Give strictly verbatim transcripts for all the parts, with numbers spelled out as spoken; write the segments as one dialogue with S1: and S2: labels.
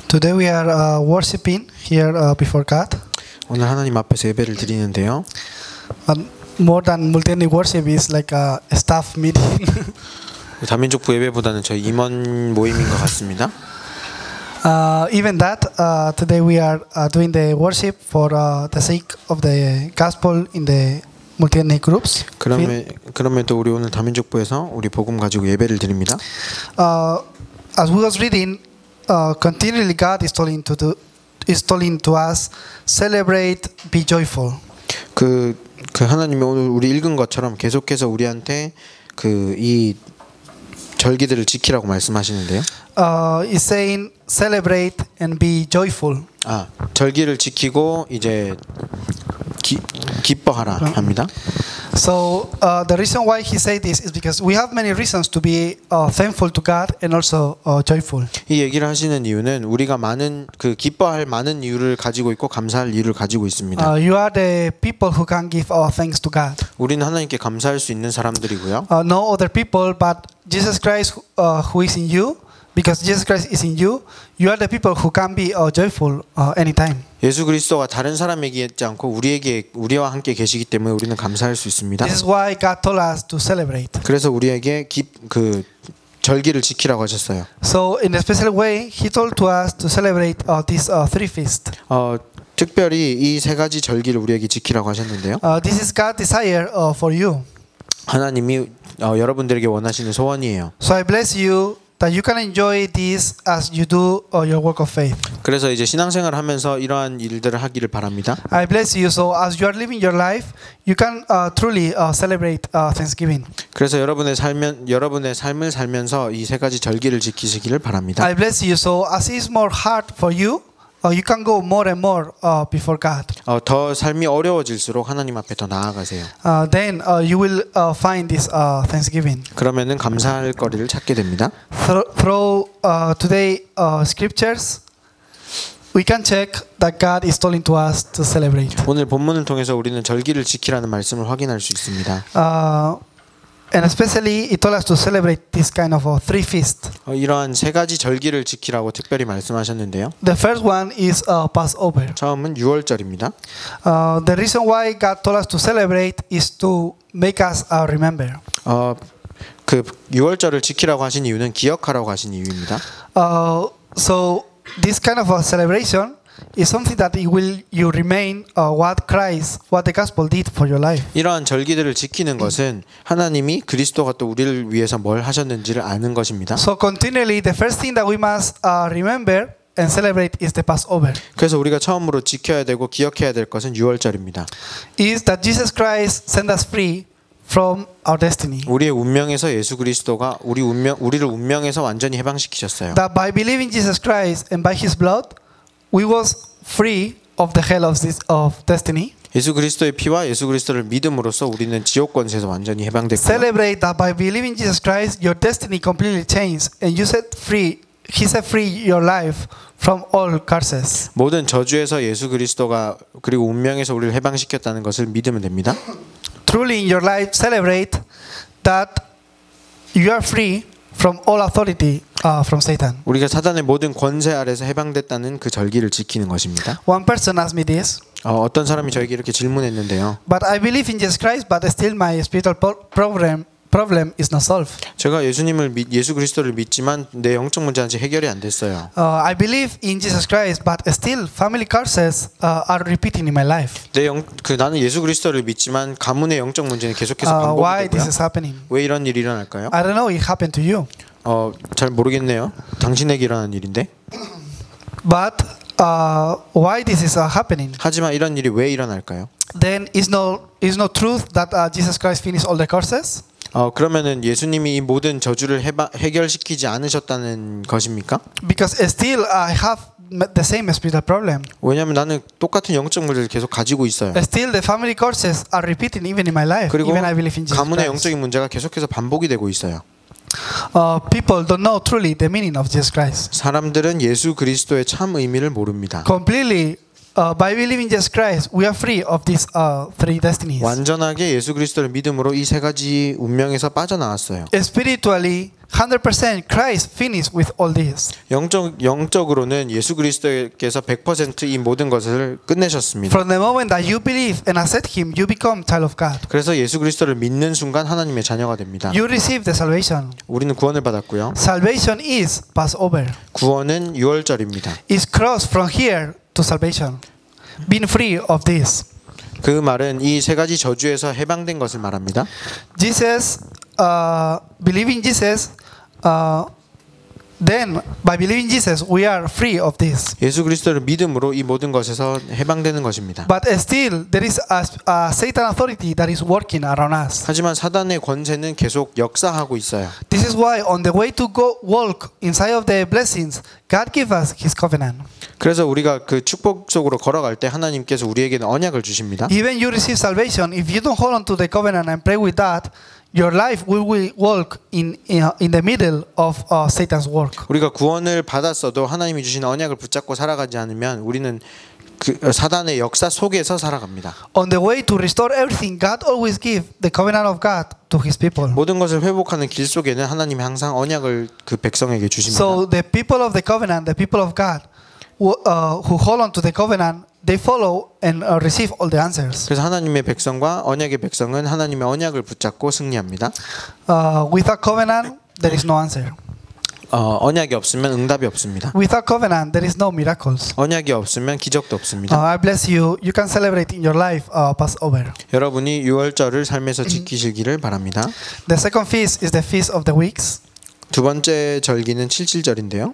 S1: Today we are uh, worshiping here uh, before God.
S2: 오늘 하나님 앞에서 예배를 드리는데요.
S1: Um, more than multi-ethnic worship is like a staff meeting.
S2: 다민족부 예배보다는 저희 임원 모임인 것 같습니다.
S1: uh, even that, uh, today we are uh, doing the worship for uh, the sake of the gospel in the multi-ethnic groups.
S2: 그러면 그럼에도 우리 오늘 다민족부에서 우리 복음 가지고 예배를 드립니다.
S1: Uh, as we was reading, uh, continually God is telling to do, is telling to us, celebrate, be joyful.
S2: 그, 그 하나님이 오늘 우리 읽은 것처럼 계속해서 우리한테 그 이 절기들을 지키라고 말씀하시는데요.
S1: Uh, is saying celebrate and be joyful.
S2: 아, 절기를 지키고 이제 기, 기뻐하라 합니다.
S1: So uh, the reason why he said this is because we have many reasons to be uh, thankful to God and also uh, joyful.
S2: 이 얘기를 하시는 이유는 우리가 많은 그 기뻐할 많은 이유를 가지고 있고 감사할 이유를 가지고 있습니다.
S1: Uh, you are the people who can give our thanks to God.
S2: 우리는 하나님께 감사할 수 있는 사람들이고요.
S1: Uh, no other people but Jesus Christ uh, who is in you. Because Jesus Christ is in you, you are the people who can be uh, joyful uh, anytime.
S2: 예수 그리스도가 다른 사람에게 있지 않고 우리에게 우리와 함께 계시기 때문에 우리는 감사할 수 있습니다.
S1: This is why God told us to celebrate.
S2: 그래서 우리에게 기, 그 절기를 지키라고 하셨어요.
S1: So in a special way, He told to us to celebrate uh, these uh, three feasts.
S2: 어, 특별히 이 세 가지 절기를 우리에게 지키라고 하셨는데요.
S1: Uh, this is God's desire uh, for you.
S2: 하나님이 어, 여러분들에게 원하시는 소원이에요.
S1: So I bless you that you can enjoy this as you do uh, your work of faith.
S2: 그래서 이제 신앙생활을 하면서 이러한 일들을 하기를 바랍니다.
S1: I bless you so as you are living your life, you can uh, truly uh, celebrate uh, Thanksgiving.
S2: 그래서 여러분의 삶은 여러분의 삶을 살면서 이 세 가지 절기를 지키시기를 바랍니다.
S1: I bless you so as it's more hard for you, uh, you can go more and more uh, before God.
S2: 어, 더 삶이 어려워질수록 하나님 앞에 더 나아가세요.
S1: Uh, then uh, you will uh, find this uh, Thanksgiving.
S2: 그러면은 감사할 거리를 찾게 됩니다.
S1: Through, through uh, today uh, scriptures, we can check that God is telling to us to celebrate.
S2: 오늘 본문을 통해서 우리는 절기를 지키라는 말씀을 확인할 수 있습니다.
S1: Uh, and especially, it told us to celebrate this kind of uh, three feasts.
S2: 어, 이러한 세 가지 절기를 지키라고 특별히 말씀하셨는데요.
S1: The first one is uh, Passover.
S2: 처음은 유월절입니다.
S1: Uh, the reason why God told us to celebrate is to make us uh, remember.
S2: 어, 그 유월절을 지키라고 하신 이유는 기억하라고 하신 이유입니다.
S1: Uh, so this kind of a celebration is something that it will you remain uh, what Christ, what the gospel did for your life.
S2: 이러한 절기들을 지키는 것은 하나님이 그리스도가 또 우리를 위해서 뭘 하셨는지를 아는 것입니다.
S1: So continually, the first thing that we must uh, remember and celebrate is the Passover.
S2: 그래서 우리가 처음으로 지켜야 되고 기억해야 될 것은 유월절입니다.
S1: Is that Jesus Christ sent us free from our destiny.
S2: 우리의 운명에서 예수 그리스도가 우리 운명 우리를 운명에서 완전히 해방시키셨어요.
S1: That by believing Jesus Christ and by His blood, we was free of the hell of this of destiny.
S2: 예수 그리스도의 피와 예수 그리스도를 믿음으로써 우리는 지옥 권세에서 완전히 해방됐고.
S1: Celebrate that by believing Jesus Christ, your destiny completely changed, and you set free. He set free your life from all curses.
S2: 모든 저주에서 예수 그리스도가 그리고 운명에서 우리를 해방시켰다는 것을 믿으면 됩니다.
S1: Truly in your life, celebrate that you are free from all authority uh, from Satan.
S2: 우리가 사단의 모든 권세 아래서 해방됐다는 그 절기를 지키는 것입니다.
S1: One person asked me this.
S2: 어, 어떤 사람이 저에게 이렇게 질문했는데요.
S1: But I believe in Jesus Christ, but still my spiritual problem problem is not solved.
S2: 제가 예수님을 믿, 예수 그리스도를 믿지만 내 영적 문제는 아직 해결이 안 됐어요.
S1: Uh, I believe in Jesus Christ, but still family curses uh, are repeating in my life.
S2: 내 영, 그 나는 예수 그리스도를 믿지만 가문의 영적 문제는 계속해서
S1: Uh,
S2: 반복이
S1: why
S2: 되고요.
S1: this is happening?
S2: 왜 이런 일이 일어날까요?
S1: I don't know. It happened to you.
S2: 어, 잘 모르겠네요. 당신에게 일어난 일인데.
S1: But uh, why this is uh, happening?
S2: 하지만 이런 일이 왜 일어날까요?
S1: Then is no is no truth that uh, Jesus Christ finished all the curses?
S2: 어, 그러면은 예수님이 이 모든 저주를 해바, 해결시키지 않으셨다는 것입니까?
S1: Because still I have the same spiritual problem.
S2: 왜냐하면 나는 똑같은 영적 문제를 계속 가지고 있어요.
S1: Still the family curses are repeating even in my life.
S2: 그리고
S1: Even I believe in Jesus
S2: 가문의
S1: Christ.
S2: 영적인 문제가 계속해서 반복이 되고 있어요.
S1: Uh, people don't know truly the meaning of Jesus Christ.
S2: 사람들은 예수 그리스도의 참 의미를 모릅니다.
S1: Completely uh, by believing Jesus Christ, we are free of these uh, three destinies.
S2: 완전하게 예수 그리스도를 믿음으로 이 세 가지 운명에서 빠져나왔어요.
S1: Spiritually, one hundred percent Christ finished with all this.
S2: 영적 영적으로는 예수 그리스도께서 백 퍼센트 이 모든 것을 끝내셨습니다.
S1: From the moment that you believe and accept Him, you become child of God.
S2: 그래서 예수 그리스도를 믿는 순간 하나님의 자녀가 됩니다.
S1: You receive the salvation.
S2: 우리는 구원을 받았고요.
S1: Salvation is Passover.
S2: 구원은 유월절입니다.
S1: It's cross from here to salvation. Being free of this.
S2: 그 말은 이 세 가지 저주에서 해방된 것을 말합니다.
S1: Jesus, uh, believing Jesus, uh, then by believing Jesus, we are free of this.
S2: 예수 그리스도를 믿음으로 이 모든 것에서 해방되는 것입니다.
S1: But still, there is a, a Satan authority that is working around us.
S2: 하지만 사단의 권세는 계속 역사하고 있어요.
S1: This is why on the way to go walk inside of the blessings, God give us His covenant.
S2: 그래서 우리가 그 축복 속으로 걸어갈 때 하나님께서 우리에게는 언약을 주십니다.
S1: Even you receive salvation, if you don't hold on to the covenant and pray with that, your life will, will walk in, in in the middle of uh, Satan's work.
S2: 우리가 구원을 받았어도 하나님이 주신 언약을 붙잡고 살아가지 않으면 우리는 그 사단의 역사 속에서 살아갑니다.
S1: On the way to restore everything, God always give the covenant of God to His people.
S2: 모든 것을 회복하는 길 속에는 하나님이 항상 언약을 그 백성에게 주십니다.
S1: So the people of the covenant, the people of God, who, uh, who hold on to the covenant, they follow and uh, receive all the answers.
S2: 그래서 하나님의 백성과 언약의 백성은 하나님의 언약을 붙잡고 승리합니다.
S1: Uh, without covenant, there is no answer.
S2: 어, 언약이 없으면 응답이 없습니다.
S1: Without covenant, there is no miracles.
S2: 언약이 없으면 기적도 없습니다.
S1: Uh, I bless you. You can celebrate in your life uh, Passover.
S2: 여러분이 유월절을 삶에서 지키시기를 바랍니다.
S1: The second feast is the feast of the weeks.
S2: 두 번째 절기는 칠칠절인데요.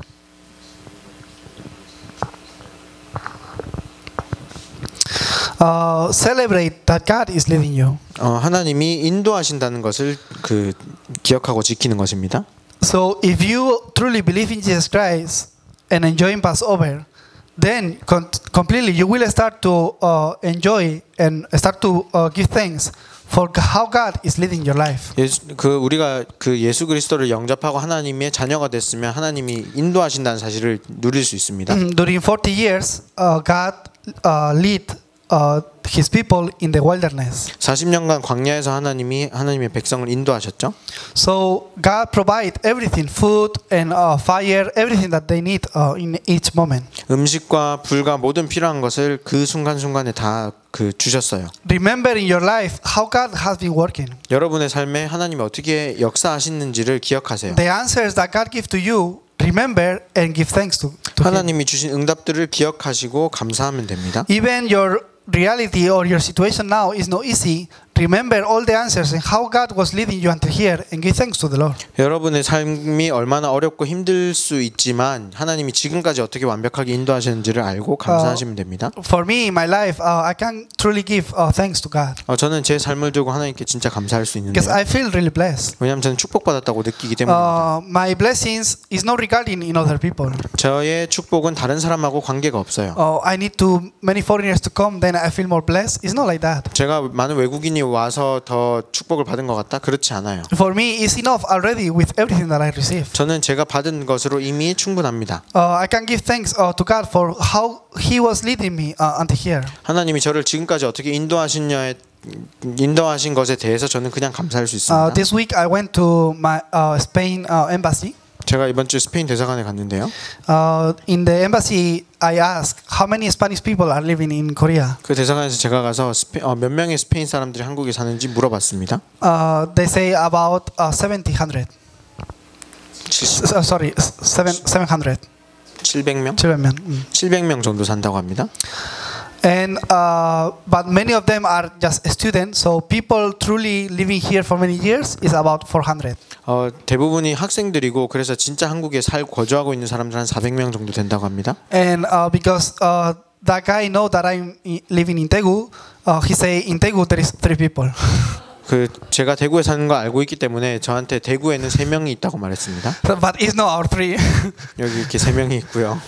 S1: Uh, celebrate that God is leading you.
S2: 어, 하나님이 인도하신다는 것을 그 기억하고 지키는 것입니다.
S1: So if you truly believe in Jesus Christ and enjoying Passover, then con- completely you will start to uh, enjoy and start to uh, give thanks for how God is leading your life.
S2: 예수, 그 우리가 그 예수 그리스도를 영접하고 하나님의 자녀가 됐으면 하나님이 인도하신다는 사실을 누릴 수 있습니다.
S1: During forty years, uh, God uh, lead uh, His people in the wilderness.
S2: 사십 년간 광야에서 하나님이 하나님의 백성을 인도하셨죠.
S1: So God provide everything, food and uh, fire, everything that they need uh, in each moment.
S2: 음식과 불과 모든 필요한 것을 그 순간순간에 다 그 주셨어요.
S1: Remember in your life how God has been working.
S2: 여러분의 삶에 하나님이 어떻게 역사하시는지를 기억하세요.
S1: The answers that God give to you, remember and give thanks to, to Him.
S2: 하나님이 주신 응답들을 기억하시고 감사하면 됩니다.
S1: Even your reality or your situation now is not easy. Remember all the answers and how God was leading you until here and give thanks to the Lord.
S2: 여러분의 삶이 얼마나 어렵고 힘들 수 있지만 하나님이 지금까지 어떻게 완벽하게 인도하시는지를 알고 감사하시면 됩니다.
S1: For me, in my life, uh, I can truly give uh, thanks to God.
S2: 어, 저는 제 삶을 두고 하나님께 진짜 감사할 수 있는데요.
S1: Because I feel really blessed.
S2: 왜냐하면 저는 축복받았다고 느끼기 때문입니다.
S1: Uh, my blessings is not regarding in other people.
S2: 저의 축복은 다른 사람하고 관계가 없어요.
S1: Oh, I need to many foreigners to come, then I feel more blessed. It's not like that.
S2: 제가 많은 외국인이 와서 더 축복을 받은 것 같다? 그렇지 않아요.
S1: For me, it's enough already with everything that I receive.
S2: 저는 제가 받은 것으로 이미 충분합니다.
S1: Uh, I can give thanks uh, to God for how He was leading me uh, until here.
S2: 하나님이 저를 지금까지 어떻게 인도하시냐에 인도하신 것에 대해서 저는 그냥 감사할 수 있습니다.
S1: Uh, this week I went to my uh, Spain uh, embassy.
S2: 제가 이번 주 스페인 대사관에 갔는데요.
S1: Uh, in the embassy, I asked how many Spanish people are living in Korea.
S2: 그 대사관에서 제가 가서 스페, 어, 몇 명의 스페인 사람들이 한국에 사는지 물어봤습니다.
S1: Uh, they say about uh, seventy hundred. Uh, sorry, seven seven hundred.
S2: 칠백 명?
S1: 칠백 명. 음.
S2: 칠백 명 정도 산다고 합니다.
S1: And uh, but many of them are just students. So people truly living here for many years is about four hundred.
S2: 어, 대부분이 학생들이고 그래서 진짜 한국에 살고 거주하고 있는 사람들 한 사백 명 정도 된다고 합니다.
S1: And uh, because uh, that guy know that I'm living in Daegu, uh, he say in Daegu there is three people.
S2: 그 제가 대구에 사는 거 알고 있기 때문에 저한테 대구에는 세 명이 있다고 말했습니다.
S1: But it's not our three.
S2: 여기 이렇게 세 명이 있고요.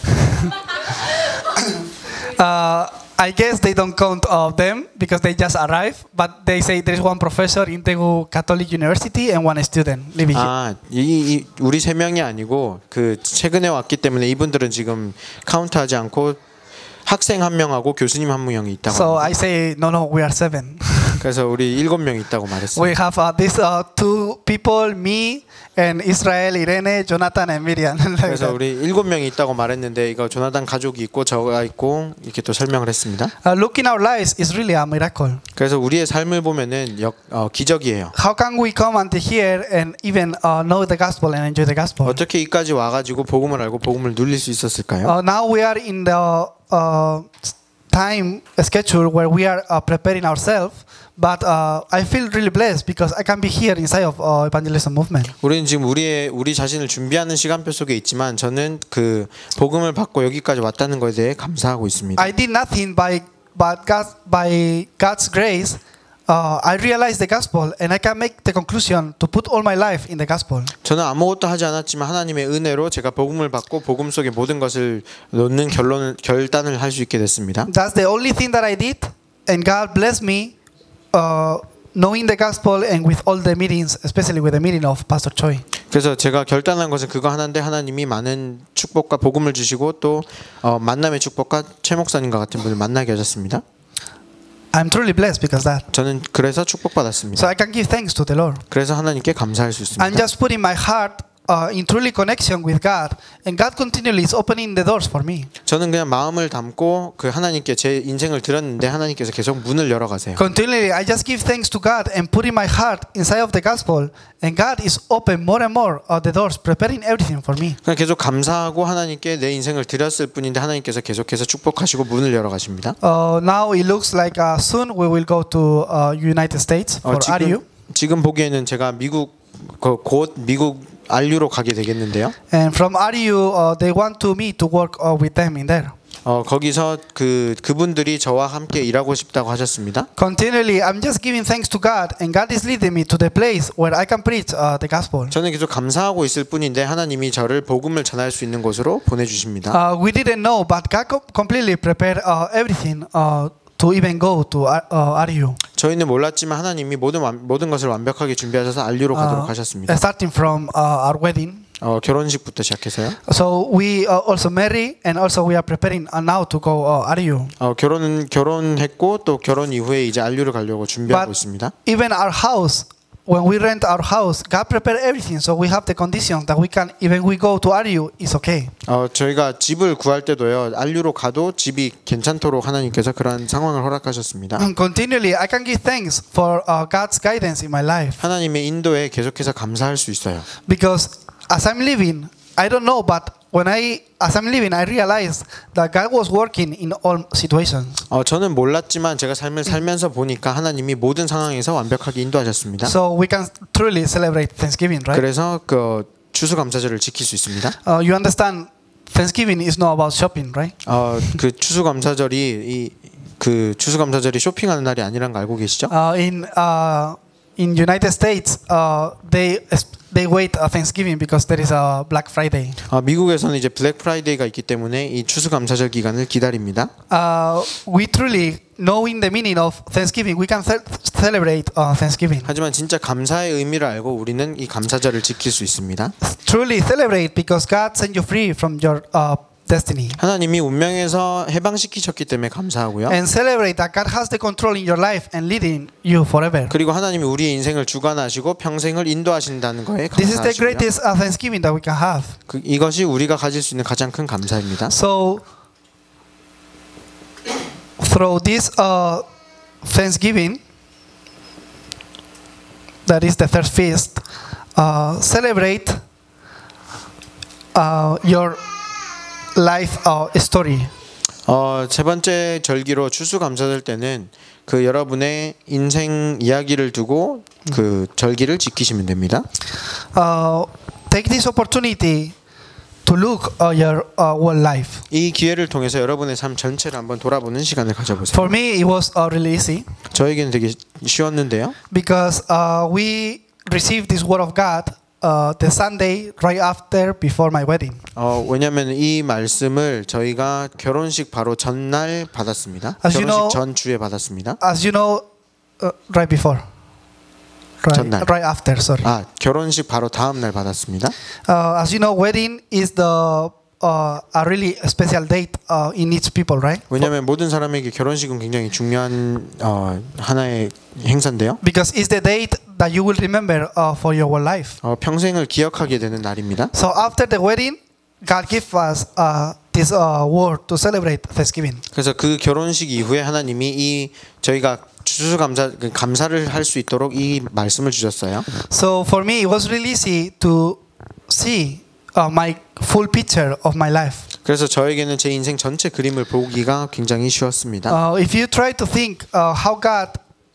S1: uh, I guess they don't count of them because they just arrived. But they say there is one professor in Daegu Catholic University and one student living here.
S2: 아, 이, 이 우리 세 명이 아니고 그 최근에 왔기 때문에 이분들은 지금 카운트하지 않고 학생 한 명하고 교수님 한 명이 있다고
S1: So
S2: 합니다.
S1: I say, no, no, we are seven.
S2: 그래서 우리 일곱 명 있다고 말했어요.
S1: We have uh, these uh, two people, me and Israel, Irene, Jonathan, and Miriam. Like
S2: 그래서
S1: that.
S2: 우리 일곱 명이 있다고 말했는데 이거 조나단 가족이 있고 저가 있고 이렇게 또 설명을 했습니다.
S1: Uh, look in our lives is really a miracle.
S2: 그래서 우리의 삶을 보면은 역, 어, 기적이에요.
S1: How can we come until here and even uh, know the gospel and enjoy the gospel?
S2: 어떻게 이까지 와가지고 복음을 알고 복음을 누릴 수 있었을까요?
S1: Uh, now we are in the uh, time schedule where we are uh, preparing ourselves, but uh, I feel really blessed because I can be here inside of uh, evangelism movement.
S2: 우리는 지금 우리의 우리 자신을 준비하는 시간표 속에 있지만 저는 그 복음을 받고 여기까지 왔다는 것에 대해 감사하고 있습니다.
S1: I did nothing by but God, by God's grace. Uh, I realized the gospel and I can make the conclusion to put all my life in the gospel.
S2: 저는 아무것도 하지 않았지만 하나님의 은혜로 제가 복음을 받고 복음 속의 모든 것을 놓는 결론을 결단을 할 수 있게 됐습니다.
S1: That's the only thing that I did, and God blessed me, uh, knowing the gospel and with all the meetings, especially with the meeting of Pastor Choi.
S2: 그래서 제가 결단한 것은 그거 하나인데 하나님이 많은 축복과 복음을 주시고 또 어, 만남의 축복과 최 목사님과 같은 분을 만나게 하셨습니다.
S1: I'm truly blessed because of that.
S2: 저는 그래서 축복받았습니다.
S1: So I can give thanks to the Lord.
S2: 그래서 하나님께 감사할 수 있습니다.
S1: I'm just putting my heart uh, in truly connection with God, and God continually is opening the doors for me.
S2: 저는 그냥 마음을 담고 그 하나님께 제 인생을 드렸는데 하나님께서 계속 문을 열어가세요.
S1: Continually, I just give thanks to God and putting my heart inside of the gospel, and God is open more and more uh, the doors, preparing everything for me.
S2: 그냥 계속 감사하고 하나님께 내 인생을 드렸을 뿐인데 하나님께서 계속해서 축복하시고 문을 열어가십니다.
S1: Uh, now it looks like uh, soon we will go to uh, United States for
S2: 어,
S1: R U.
S2: 지금, 지금 보기에는 제가 미국 그, 곧 미국 알유로 가게 되겠는데요.
S1: And from R U, uh, they want to me to work uh, with them in there.
S2: 어, 거기서 그 그분들이 저와 함께 일하고 싶다고 하셨습니다.
S1: Continually, I'm just giving thanks to God, and God is leading me to the place where I can preach uh, the gospel.
S2: 저는 계속 감사하고 있을 뿐인데 하나님이 저를 복음을 전할 수 있는 곳으로 보내주십니다.
S1: Uh, we didn't know, but God co- completely prepared uh, everything uh, to even go to uh, R U.
S2: 저희는 몰랐지만 하나님이 모든 완, 모든 것을 완벽하게 준비하셔서 알유로 가도록
S1: Uh,
S2: 하셨습니다.
S1: starting from uh, our wedding.
S2: 어, 결혼식부터 시작해서요.
S1: So we uh, also marry, and also we are preparing uh, now to go uh, R U.
S2: 어, 결혼은 결혼했고 또 결혼 이후에 이제 알유를 가려고 준비하고
S1: But
S2: 있습니다.
S1: even our house, when we rent our house, God prepared everything, so we have the conditions that we can, even we go to R U, is okay.
S2: 어, 저희가 집을 구할 때도요. 알유로 가도 집이 괜찮도록 하나님께서 그런 상황을 허락하셨습니다.
S1: And continually, I can give thanks for uh, God's guidance in my life,
S2: 하나님의 인도에 계속해서 감사할 수 있어요.
S1: because as I'm living, I don't know, but when I, as I'm living, I realize that God was working in all situations.
S2: 어, 저는 몰랐지만 제가 삶을 살면서 보니까 하나님이 모든 상황에서 완벽하게 인도하셨습니다.
S1: So we can truly celebrate Thanksgiving, right?
S2: 그래서 그 추수감사절을 지킬 수 있습니다.
S1: Uh, you understand, Thanksgiving is not about shopping, right?
S2: 어, 그 추수감사절이 이 그 추수감사절이 쇼핑하는 날이 아니란 거 알고 계시죠?
S1: Uh, in uh, in United States, uh, they they wait uh, Thanksgiving because there is a Black Friday.
S2: 어, 미국에서는 이제 블랙 프라이데이가 있기 때문에 이 추수감사절 기간을 기다립니다.
S1: Uh, we truly, knowing the meaning of Thanksgiving, we can ce- celebrate uh, Thanksgiving.
S2: 하지만 진짜 감사의 의미를 알고 우리는 이 감사절을 지킬 수 있습니다.
S1: Truly celebrate because God sent you free from your uh, destiny.
S2: 하나님이 운명에서 해방시키셨기 때문에 감사하고요.
S1: And celebrate that God has the control in your life and leading you forever.
S2: 그리고 하나님이 우리의 인생을 주관하시고 평생을 인도하신다는 거에
S1: This is the
S2: 감사하시고요.
S1: greatest uh, Thanksgiving that we can have.
S2: 그, 이것이 우리가 가질 수 있는 가장 큰 감사입니다.
S1: So through this uh, Thanksgiving, that is the third feast, uh, celebrate uh, your life uh, story.
S2: 어, 세 번째 절기로 추수감사절 때는 그 여러분의 인생 이야기를 두고 그 절기를 지키시면 됩니다.
S1: Uh, take this opportunity to look at your uh, whole life.
S2: 이 기회를 통해서 여러분의 삶 전체를 한번 돌아보는 시간을 가져보세요.
S1: For me, it was uh, really easy
S2: 저에게는 되게 쉬웠는데요.
S1: because uh, we received this word of God uh, the Sunday right after before my wedding.
S2: 어, 왜냐하면 이 말씀을 저희가 결혼식 바로 전날 받았습니다.
S1: As you
S2: 결혼식
S1: know-
S2: 전 주에 받았습니다.
S1: As you know, uh, right before, right,
S2: 전날.
S1: right after. Sorry.
S2: 아, 결혼식 바로 다음 날 받았습니다.
S1: Uh, as you know, wedding is the uh, a really special date uh, in each people, right?
S2: 왜냐하면 모든 사람에게 결혼식은 굉장히 중요한 어, 하나의 행사인데요.
S1: Because it's the date that you will remember uh, for your whole life.
S2: 어, 평생을 기억하게 되는 날입니다.
S1: So after the wedding, God gave us uh, this uh, word to celebrate Thanksgiving.
S2: 그래서 그 결혼식 이후에 하나님이 이 저희가 추수감사 감사를 할 수 있도록 이 말씀을 주셨어요.
S1: So for me, it was really easy to see uh, my full picture of my life.
S2: 그래서 저에게는 제 인생 전체 그림을 보기가 굉장히 쉬웠습니다.
S1: Uh, if you try to think uh, how God,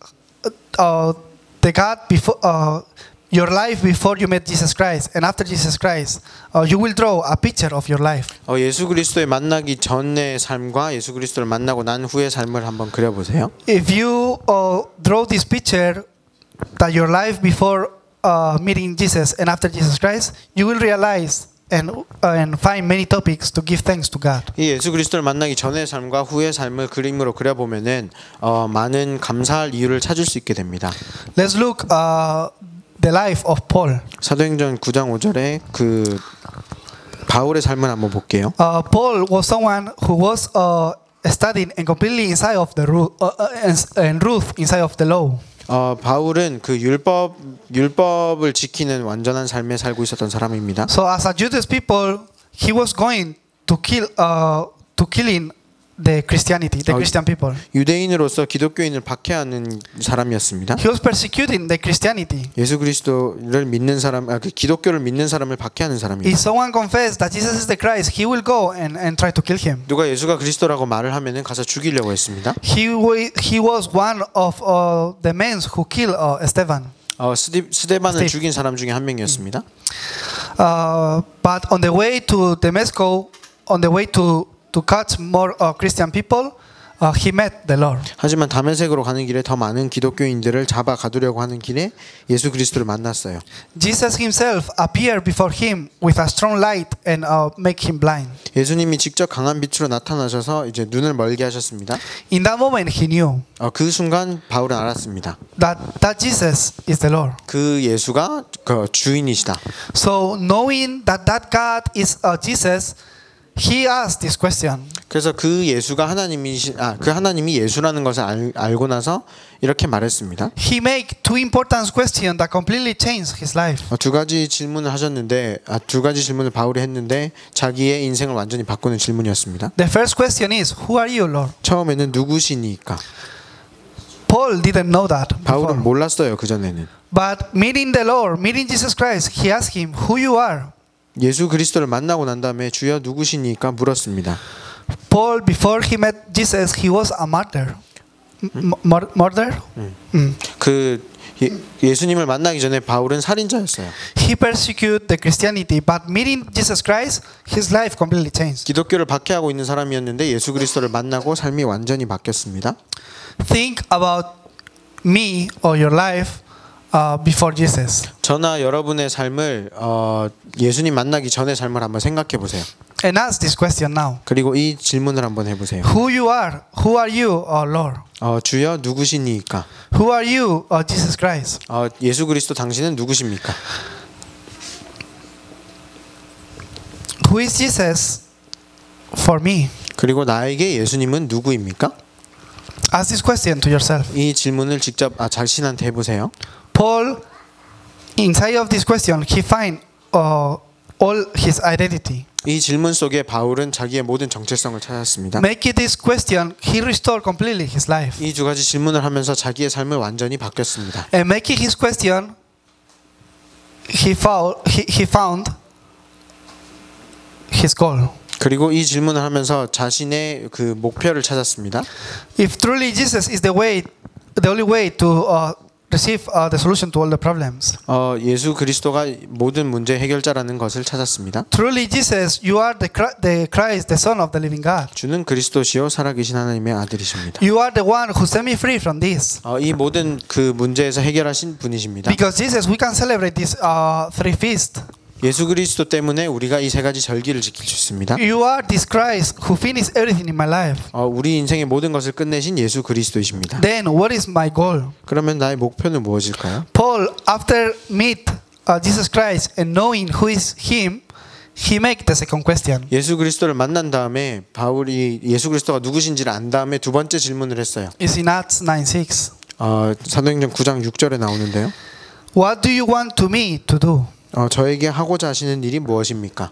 S1: uh, the God before uh, your life before you met Jesus Christ and after Jesus Christ, uh, you will draw a picture of your life.
S2: 어, 예수 그리스도를 만나기 전의 삶과 예수 그리스도를 만나고 난 후의 삶을 한번 그려보세요.
S1: If you uh, draw this picture that your life before uh, meeting Jesus and after Jesus Christ, you will realize and uh, and find many topics to give thanks to God.
S2: 이 예수 그리스도를 만나기 전의 삶과 후의 삶을 그림으로 그려보면은 어, 많은 감사할 이유를 찾을 수 있게 됩니다.
S1: Let's look uh, the life of Paul.
S2: 사도행전 구 장 오 절에 그 바울의 삶을 한번 볼게요.
S1: Uh, Paul was someone who was uh, studying and completely inside of the Ruth, uh, uh, and, and Ruth inside of the law.
S2: 어, 바울은 그 율법 율법을 지키는 완전한 삶에 살고 있었던 사람입니다.
S1: So as a Jewish people, he was going to kill uh, to killing the Christianity, the
S2: 어,
S1: Christian people.
S2: 유대인으로서 기독교인을 박해하는 사람이었습니다.
S1: He was persecuting the Christianity.
S2: 예수 그리스도를 믿는 사람, 아, 그 기독교를 믿는 사람을 박해하는
S1: If
S2: 사람입니다.
S1: someone confessed that Jesus is the Christ, he will go and, and try to kill him.
S2: 누가 예수가 그리스도라고 말을 하면은 가서 죽이려고 했습니다.
S1: He wa- he was one of uh, the men who killed uh, Esteban.
S2: 어, 스디, 스데반을
S1: 스테-
S2: 죽인 사람 중에 한 명이었습니다.
S1: Uh, but on the way to Damascus, on the way to to catch more uh, Christian people, uh, he met the Lord.
S2: 하지만 다메섹으로 가는 길에 더 많은 기독교인들을 잡아 가두려고 하는 길에 예수 그리스도를 만났어요.
S1: Jesus himself appeared before him with a strong light and uh, make him blind.
S2: 예수님이 직접 강한 빛으로 나타나셔서 이제 눈을 멀게 하셨습니다.
S1: In that moment, he knew
S2: 어, 그 순간 바울은 알았습니다.
S1: that that Jesus is the Lord.
S2: 그 예수가 그 주인이시다.
S1: So knowing that that God is uh, Jesus, he asked this question.
S2: 그래서 그 예수가 하나님이시, 아, 그 하나님이 예수라는 것을 알, 알고 나서 이렇게 말했습니다.
S1: He made two important questions that completely changed his life.
S2: 어, 두 가지 질문을 하셨는데, 아, 두 가지 질문을 바울이 했는데 자기의 인생을 완전히 바꾸는 질문이었습니다.
S1: The first question is, who are you, Lord?
S2: 처음에는 누구시니까?
S1: Paul didn't know that
S2: 바울은
S1: before.
S2: 몰랐어요, 그 전에는.
S1: But meeting the Lord, meeting Jesus Christ, he asked him, who you are?
S2: 예수 그리스도를 만나고 난 다음에 주여 누구시니까 물었습니다.
S1: Paul, before he met Jesus, he was a martyr. M- mur- murder? Mm.
S2: 그 예, 예수님을 만나기 전에 바울은 살인자였어요.
S1: He persecuted the Christianity, but meeting Jesus Christ, his life completely changed.
S2: 기독교를 박해하고 있는 사람이었는데 예수 그리스도를 만나고 삶이 완전히 바뀌었습니다.
S1: Think about me or your life uh, before Jesus.
S2: 저나 여러분의 삶을 어, 예수님 만나기 전의 삶을 한번 생각해 보세요.
S1: And ask this question now.
S2: 그리고 이 질문을 한번 해보세요.
S1: Who you are? Who are you, oh Lord?
S2: 어, 주여 누구시니까?
S1: Who are you, oh Jesus Christ?
S2: 어, 예수 그리스도 당신은 누구십니까?
S1: Who is Jesus for me?
S2: 그리고 나에게 예수님은 누구입니까?
S1: Ask this question to yourself.
S2: 이 질문을 직접 아, 자신한테 해보세요.
S1: Paul, inside of this question, he find uh, all his identity.
S2: 이 질문 속에 바울은 자기의 모든 정체성을 찾았습니다.
S1: Make it this question, he restored completely his life.
S2: 이 두 가지 질문을 하면서 자기의 삶을 완전히 바뀌었습니다.
S1: And making his question, he found he, he found his goal.
S2: 그리고 이 질문을 하면서 자신의 그 목표를 찾았습니다.
S1: If truly Jesus is the way, the only way to uh, receive uh, the solution to all the problems.
S2: 어, 예수 그리스도가 모든 문제 해결자라는 것을 찾았습니다.
S1: Truly Jesus, you are the Chri- the Christ, the Son of the living God.
S2: 주는 그리스도시요 살아계신 하나님의 아들이십니다.
S1: You are the one who set me free from this.
S2: 어, 이 모든 그 문제에서 해결하신 분이십니다.
S1: Because Jesus, we can celebrate this uh, three feast.
S2: 예수 그리스도 때문에 우리가 이 세 가지 절기를 지킬 수 있습니다.
S1: You are this Christ who finished everything in my life.
S2: 어, 우리 인생의 모든 것을 끝내신 예수 그리스도이십니다.
S1: Then what is my goal?
S2: 그러면 나의 목표는 무엇일까요?
S1: Paul, after meet uh, Jesus Christ and knowing who is Him, he make the second question.
S2: 예수 그리스도를 만난 다음에 바울이 예수 그리스도가 누구신지를 안 다음에 두 번째 질문을 했어요.
S1: It's in Acts nine six.
S2: 어, 사도행전 구 장 육 절에 나오는데요.
S1: What do you want to me to do?
S2: 어, 저에게 하고자 하시는 일이 무엇입니까?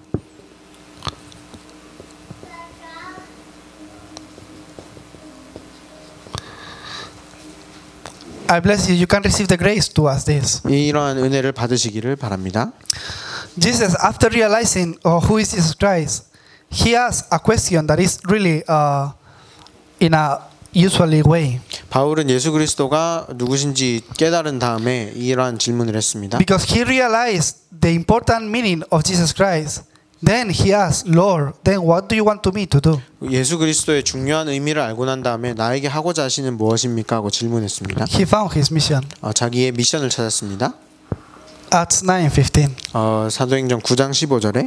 S1: I bless you. You can receive the grace to ask this.
S2: 이러한 은혜를 받으시기를 바랍니다.
S1: Jesus, after realizing uh, who is Jesus Christ, he asked a question that is really uh, in a usually way.
S2: 바울은 예수 그리스도가 누구신지 깨달은 다음에 이러한 질문을 했습니다.
S1: Because he realized the important meaning of Jesus Christ. Then he asked, Lord, then what do you want to me to do?
S2: 예수 그리스도의 중요한 의미를 알고 난 다음에 나에게 하고자 하시는 무엇입니까? 하고 질문했습니다.
S1: He found his mission.
S2: 어, 자기의 미션을 찾았습니다.
S1: Acts nine fifteen.
S2: 어, 사도행전 구 장 십오 절에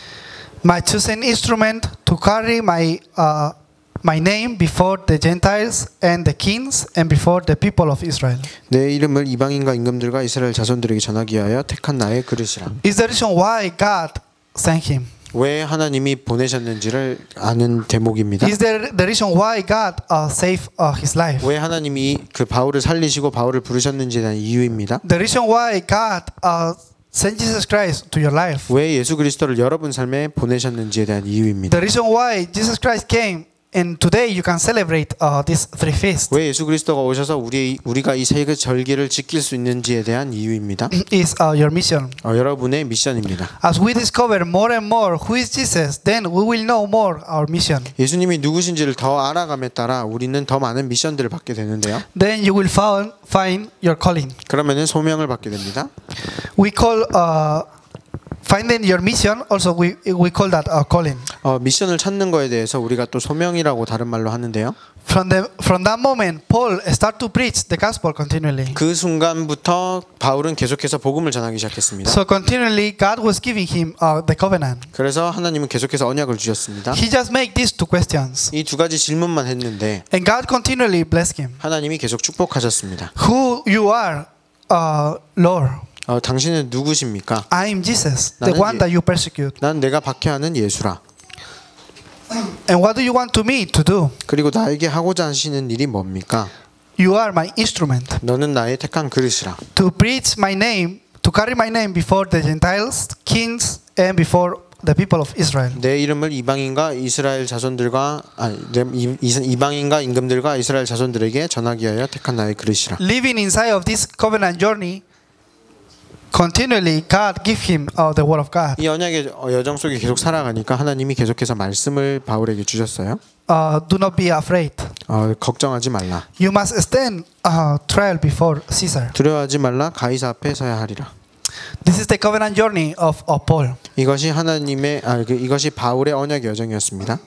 S1: My chosen instrument to carry my uh, my name before the Gentiles and the kings and before the people of Israel.
S2: 내 이름을 이방인과 임금들과 이스라엘 자손들에게 전하기 위하여 택한 나의 그릇이라.
S1: Is the reason why God sent him.
S2: 왜 하나님이 보내셨는지를 아는 대목입니다.
S1: Is there the reason why God uh, saved uh, his life?
S2: 왜 하나님이 그 바울을 살리시고 바울을 부르셨는지에 대한 이유입니다.
S1: The reason why God uh, sent Jesus Christ to your life.
S2: 왜 예수 그리스도를 여러분 삶에 보내셨는지에 대한 이유입니다.
S1: The reason why Jesus Christ came and today you can celebrate uh, these three feasts.
S2: 왜 예수 그리스도가 오셔서 우리 우리가 이 세 절기를 지킬 수 있는지에 대한 이유입니다.
S1: Is uh, your mission.
S2: 어, 여러분의 미션입니다.
S1: As we discover more and more who is Jesus, then we will know more our mission.
S2: 예수님이 누구신지를 더 알아감에 따라 우리는 더 많은 미션들을 받게 되는데요.
S1: Then you will found, find your calling.
S2: 그러면은 소명을 받게 됩니다.
S1: We call uh, finding your mission. Also, we we call that a calling.
S2: 어, 미션을 찾는 거에 대해서 우리가 또 소명이라고 다른 말로 하는데요.
S1: From the from that moment, Paul start to preach the gospel continually.
S2: 그 순간부터 바울은 계속해서 복음을 전하기 시작했습니다.
S1: So continually, God was giving him uh, the covenant.
S2: 그래서 하나님은 계속해서 언약을 주셨습니다.
S1: He just make these two questions,
S2: 이 두 가지 질문만 했는데
S1: and God continually blessed him.
S2: 하나님이 계속 축복하셨습니다.
S1: Who you are, uh, Lord?
S2: 어, 당신은 누구십니까?
S1: I am Jesus, the
S2: 나는
S1: one
S2: 예-
S1: that you persecute.
S2: 난 내가 박해하는 예수라.
S1: And what do you want to me to do?
S2: 그리고 나에게 하고자 하시는 일이 뭡니까?
S1: You are my instrument
S2: 너는 나의 택한 그릇이라.
S1: to preach my name, to carry my name before the Gentiles, kings, and before the people of Israel.
S2: 내 이름을 이방인과 이스라엘 자손들과 아니, 내 이- 이- 이방인과 임금들과 이스라엘 자손들에게 전하기 위하여 택한 나의 그릇이라.
S1: Living inside of this covenant journey, continually God give him uh, the word of God.
S2: 이 언약의 어, 여정 속에 계속 살아가니까 하나님이 계속해서 말씀을 바울에게 주셨어요.
S1: Uh, do not be afraid.
S2: 어, 걱정하지 말라.
S1: You must stand uh, trial before Caesar.
S2: 두려워하지 말라. 가이사 앞에 서야 하리라.
S1: This is the covenant journey of, of Paul.
S2: 이것이 하나님의 아, 그, 이것이 바울의 언약의 여정이었습니다.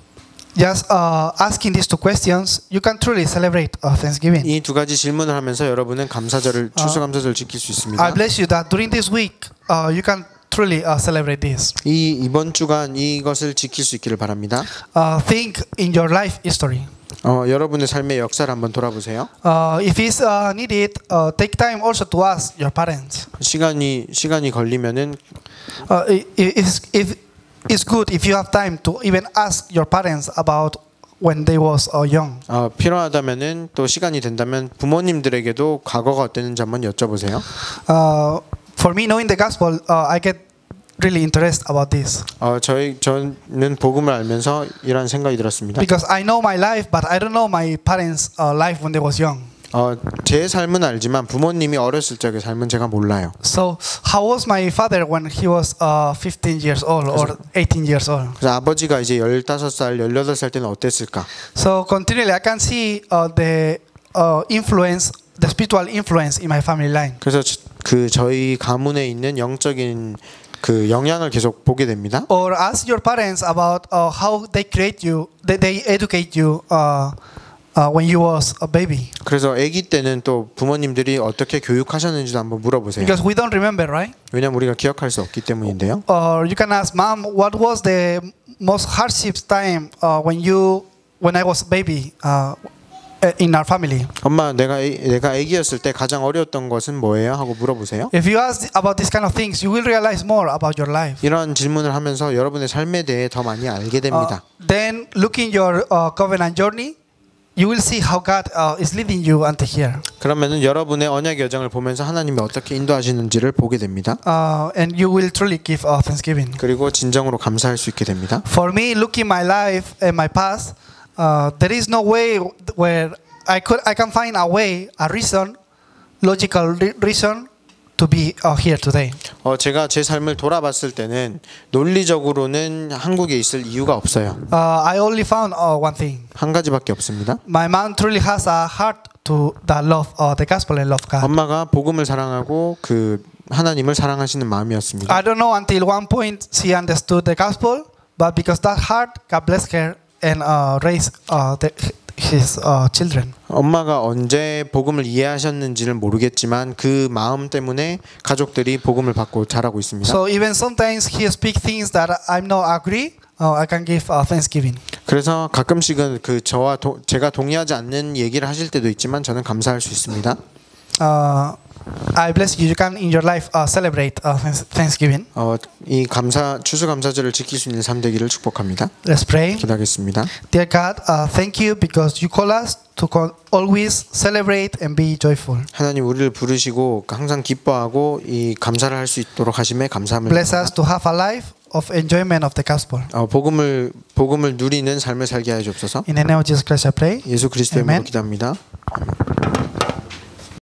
S1: Just uh, asking these two questions, you can truly celebrate uh, Thanksgiving.
S2: 이 두 가지 질문을 하면서 여러분은 감사절을 추수감사절을 지킬 수 있습니다.
S1: I bless you that during this week, uh, you can truly uh, celebrate this.
S2: 이 이번 주간 이것을 지킬 수 있기를 바랍니다.
S1: Uh, think in your life history.
S2: 어, 여러분의 삶의 역사를 한번 돌아보세요.
S1: Uh, if it's uh, needed, uh, take time also to ask your parents.
S2: 시간이 시간이 걸리면은
S1: Uh, i- i- if, if it's good if you have time to even ask your parents about when they was uh, young.
S2: 어, 필요하다면은 또 시간이 된다면 부모님들에게도 과거가 어땠는지 한번 여쭤보세요.
S1: Uh, for me, knowing the gospel, uh, I get really interested about this
S2: 어, 저희 저는 복음을 알면서 이런 생각이 들었습니다.
S1: because I know my life, but I don't know my parents' uh, life when they was young.
S2: 어, 제 삶은 알지만 부모님이 어렸을 적의 삶은 제가 몰라요.
S1: So, how was my father when he was uh, fifteen years old or eighteen years old?
S2: 그래서 아버지가 이제 열다섯 살, 열여덟 살 때는 어땠을까?
S1: So, continually, I can see uh, the uh, influence, the spiritual influence in my family line.
S2: 그래서 저- 그 저희 가문에 있는 영적인 그 영향을 계속 보게 됩니다.
S1: Or ask your parents about uh, how they create you, they, they educate you uh, uh, when you was a baby.
S2: 그래서 아기 때는 또 부모님들이 어떻게 교육하셨는지도 한번 물어보세요.
S1: Because we don't remember, right?
S2: 왜냐면 우리가 기억할 수 없기 때문인데요.
S1: Or you can ask, Mom, what was the most hardship time uh, when you, when I was a baby? Uh, uh, in our family.
S2: 엄마, 내가 애, 내가 아기였을 때 가장 어려웠던 것은 뭐예요? 하고 물어보세요.
S1: If you ask about these kind of things, you will realize more about your life.
S2: 이런 질문을 하면서 여러분의 삶에 대해 더 많이 알게
S1: Uh,
S2: 됩니다.
S1: then, looking your uh, covenant journey, you will see how God uh, is leading you until here.
S2: 그러면은 여러분의 언약 여정을 보면서 하나님이 어떻게 인도하시는지를 보게 됩니다.
S1: Uh, and you will truly give uh, thanksgiving.
S2: 그리고 진정으로 감사할 수 있게 됩니다.
S1: For me, looking my life and my past, uh, there is no way where I could I can find a way, a reason, logical re- reason to be uh, here today.
S2: 어, 제가 제 삶을 돌아봤을 때는 논리적으로는 한국에 있을 이유가 없어요.
S1: Uh, I only found uh, one thing.
S2: 한 가지밖에 없습니다.
S1: My mom truly has a heart to the love, uh, the gospel and love God.
S2: 엄마가 복음을 사랑하고 그 하나님을 사랑하시는 마음이었습니다.
S1: I don't know until one point she understood the gospel, but because that heart, God blessed her and uh, raised uh, the, his uh, children.
S2: 엄마가 언제 복음을 이해하셨는지는 모르겠지만 그 마음 때문에 가족들이 복음을 받고 자라고 있습니다.
S1: So even sometimes he speak things that I'm not agree, uh, I can give uh, thanksgiving.
S2: 그래서 가끔씩은 그 저와 도, 제가 동의하지 않는 얘기를 하실 때도 있지만 저는 감사할 수 있습니다.
S1: Uh, I bless you. You can in your life uh, celebrate uh, Thanksgiving.
S2: 어, 이 감사 추수감사절을 지킬 수 있는 삶 되기를 축복합니다.
S1: Let's pray.
S2: 기도하겠습니다.
S1: Dear God, uh, thank you because you call us to co- always celebrate and be joyful.
S2: 하나님 우리를 부르시고 항상 기뻐하고 이 감사를 할 수 있도록 하심에 감사함을
S1: Bless us to have a life of enjoyment of the gospel.
S2: 어, 복음을 복음을 누리는 삶을 살게 하여 주옵소서.
S1: In the name of Jesus Christ, I pray.
S2: 예수 그리스도의
S1: Amen.
S2: 이름으로 기도합니다. 아멘.